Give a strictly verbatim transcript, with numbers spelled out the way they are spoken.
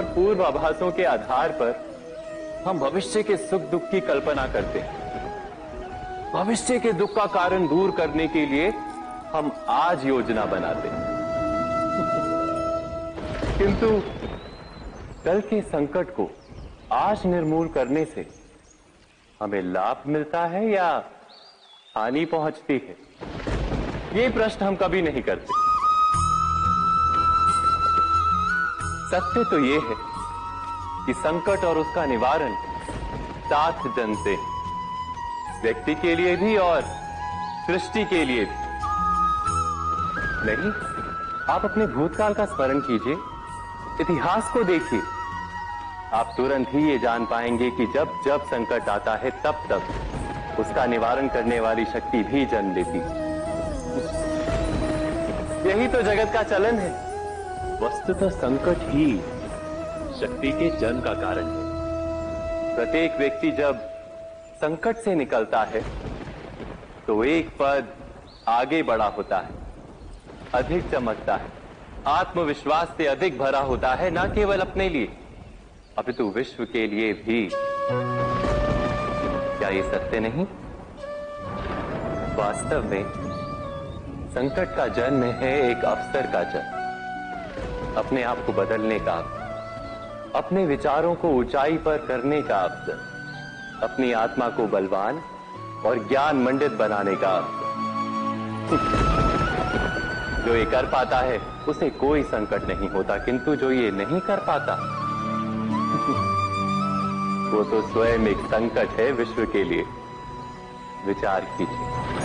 और पूर्वाभासों के आधार पर हम भविष्य के सुख दुख की कल्पना करते हैं। भविष्य के दुख का कारण दूर करने के लिए हम आज योजना बनाते हैं, किंतु कल के संकट को आज निर्मूल करने से हमें लाभ मिलता है या हानि पहुंचती है, ये प्रश्न हम कभी नहीं करते। सत्य तो ये है कि संकट और उसका निवारण साथ जन से, व्यक्ति के लिए भी और सृष्टि के लिए भी। नहीं, आप अपने भूतकाल का स्मरण कीजिए, इतिहास को देखिए, आप तुरंत ही ये जान पाएंगे कि जब जब संकट आता है तब तब उसका निवारण करने वाली शक्ति भी जन्म लेती है। यही तो जगत का चलन है। वस्तुतः संकट ही शक्ति के जन्म का कारण है। प्रत्येक व्यक्ति जब संकट से निकलता है तो एक पद आगे बढ़ा होता है, अधिक चमकता है, आत्मविश्वास से अधिक भरा होता है, न केवल अपने लिए अपितु विश्व के लिए भी। क्या ये सत्य नहीं? वास्तव में संकट का जन्म है एक अवसर का जन्म, अपने आप को बदलने का, अपने विचारों को ऊंचाई पर करने का अवसर, अपनी आत्मा को बलवान और ज्ञान मंडित बनाने का अवसर। जो ये कर पाता है उसे कोई संकट नहीं होता, किंतु जो ये नहीं कर पाता वो तो स्वयं एक संकट है विश्व के लिए। विचार कीजिए।